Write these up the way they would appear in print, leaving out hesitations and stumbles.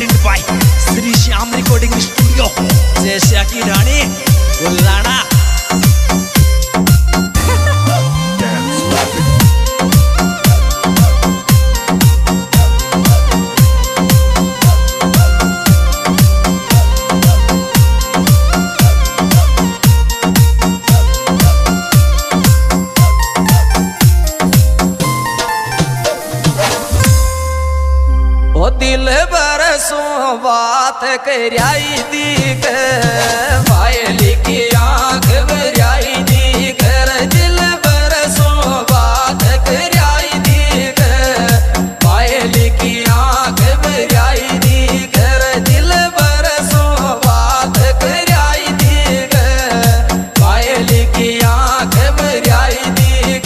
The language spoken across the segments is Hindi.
Present by Shri Shyam recording studio जैसे की रानी बुल्लाना। दिल बरसों बात कराई दी पायली की आँख बराई दी दिल बरसों बात कराई दी पायली की आँख बराई दी दिल बरसों बात कराई दी पायली की आँख बराई दी।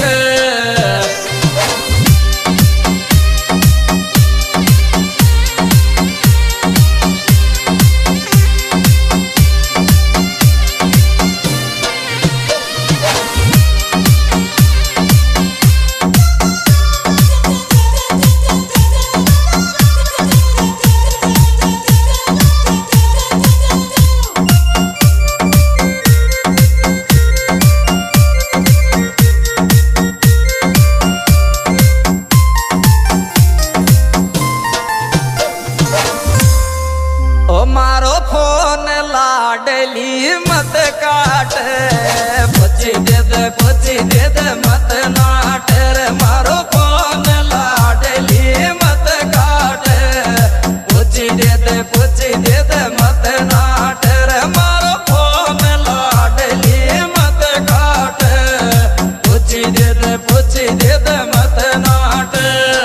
मारो फोन लाडली मत काट पुछी दे मत नाट मारो फोन लाडली मत काट पुछी दे मत नाट मारो फोन लाडली मत काट पुछी दे मत नाट।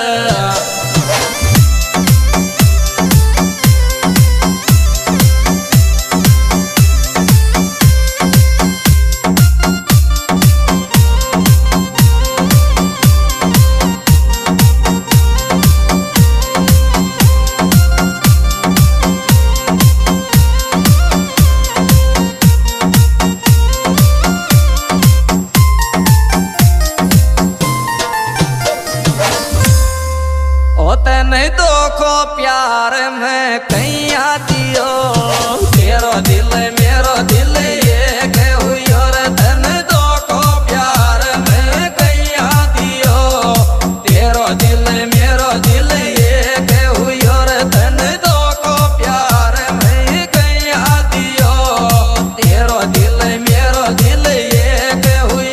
नहीं तो को प्यार में कैया दियो तेरो दिल मेरो दिल ये हुई और धन दो को प्यार में कैया दियो तेरो दिल मेरो दिल ये हुई और धन दो को प्यार में कैया दियो तेरो दिल मेरो दिल ये हुई।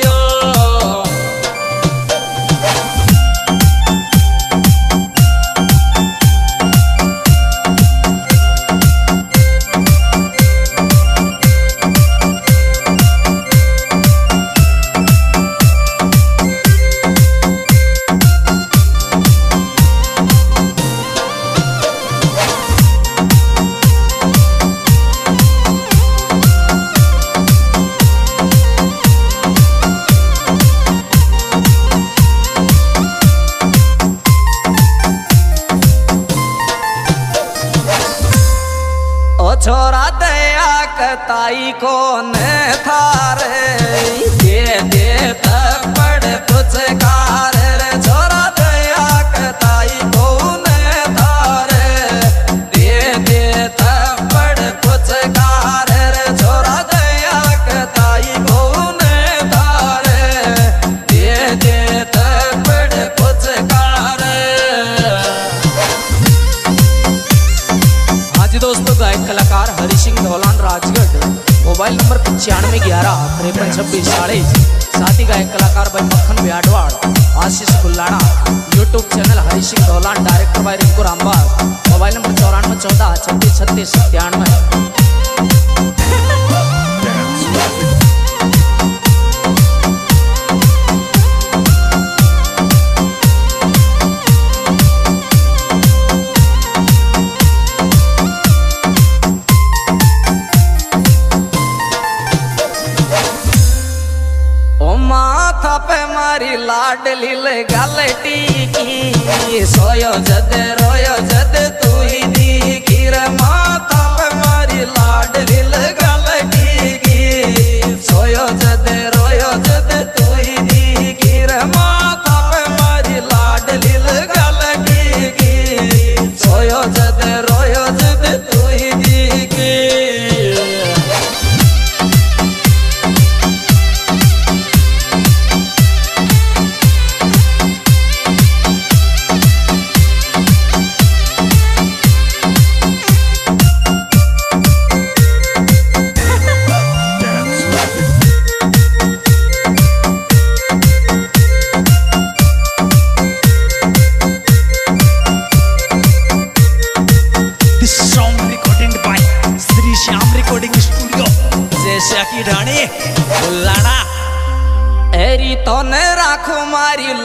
छोरा दया कताई को न थारे दे थप्पड़ पुचकार छोरा दया कताई को न थारे दे थप्पड़ पुचकार छोरा दया कताई को न थारे दे थप्पड़ पुचकार। हाँ जी दोस्तों, गायक कलाकार हरि सिंह धौलान राजगढ़, मोबाइल नंबर 9511532640। साथ ही गायक कलाकार भाई Makkhan Bihadwad, Ashish Gullana. YouTube channel Hari Singh Dhaulan, director भाई रिंकू रामबाग। Mobile number 9414363697। माथा पे मारी लाडली गलटी की सोयो जद रोयो जद तू ही दी रे माथा पे मारी लाडली गलटी की सोयो जद रोयो जद तू ही दी रे माथा पे मारी लाडली गलटी की सोयो जद रोयो जद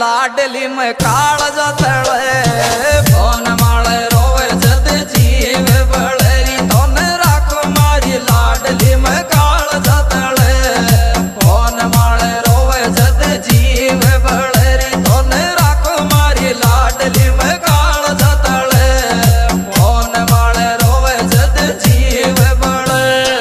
लाडली में काल जतड़े फोन माले रोवे जद जीव बड़ेरी तोने राखो मारी लाडली में काल जतड़े फोन माले रोवे जद जीव बड़ेरी तोने राखो मारी लाडली में काल जतड़े फोन माले रोवे जद जीव बड़े।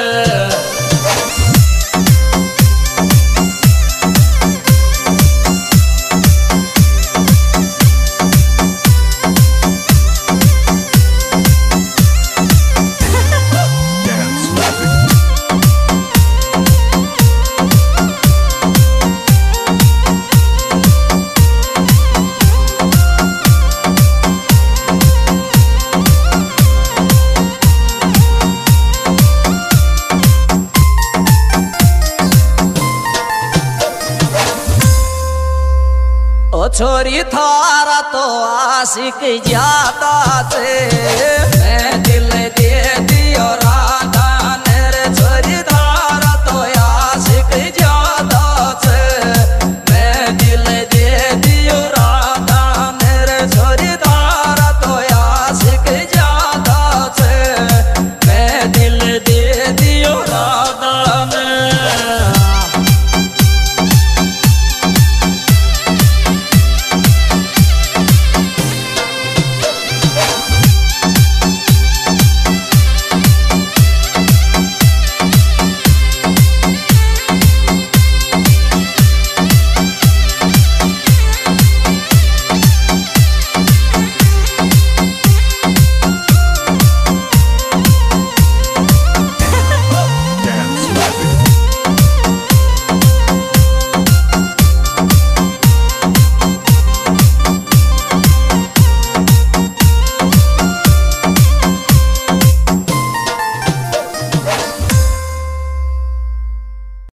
छोरी थारा तो आशिक ज्यादा से मैं दिल दे